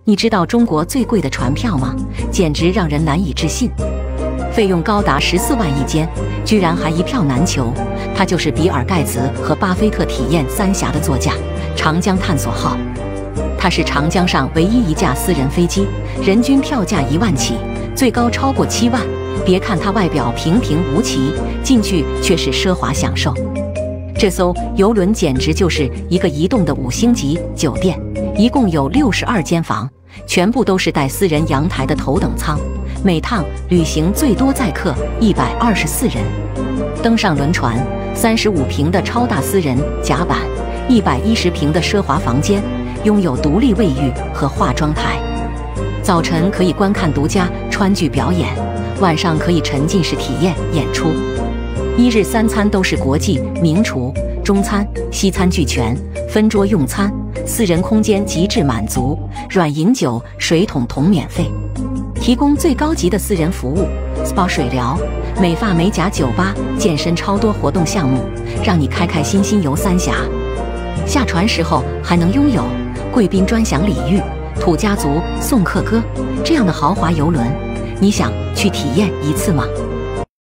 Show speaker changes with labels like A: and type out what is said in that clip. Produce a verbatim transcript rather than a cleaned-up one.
A: 你知道中国最贵的船票吗？简直让人难以置信，费用高达十四万一间，居然还一票难求。它就是比尔盖茨和巴菲特体验三峡的座驾——长江探索号。它是长江上唯一一架私人飞机，人均票价一万起，最高超过七万。别看它外表平平无奇，进去却是奢华享受。这艘游轮简直就是一个移动的五星级酒店，一共有六十二间房，全部都是带私人阳台的头等舱。每趟旅行最多载客一百二十四人。登上轮船，三十五平的超大私人甲板，一百一十平的奢华房间，拥有独立卫浴和化妆台。早晨可以观看独家川剧表演，晚上可以沉浸式体验演出。一日三餐都是国际名厨，中餐、西餐俱全，分桌用餐，私人空间极致满足，软饮酒、水桶桶免费，提供最高级的私人服务 ，S P A 水疗、美发美甲、酒吧、健身，超多活动项目，让你开开心心游三峡。下船时候还能拥有贵宾专享礼遇、土家族送客歌这样的豪华游轮，你想去体验一次吗？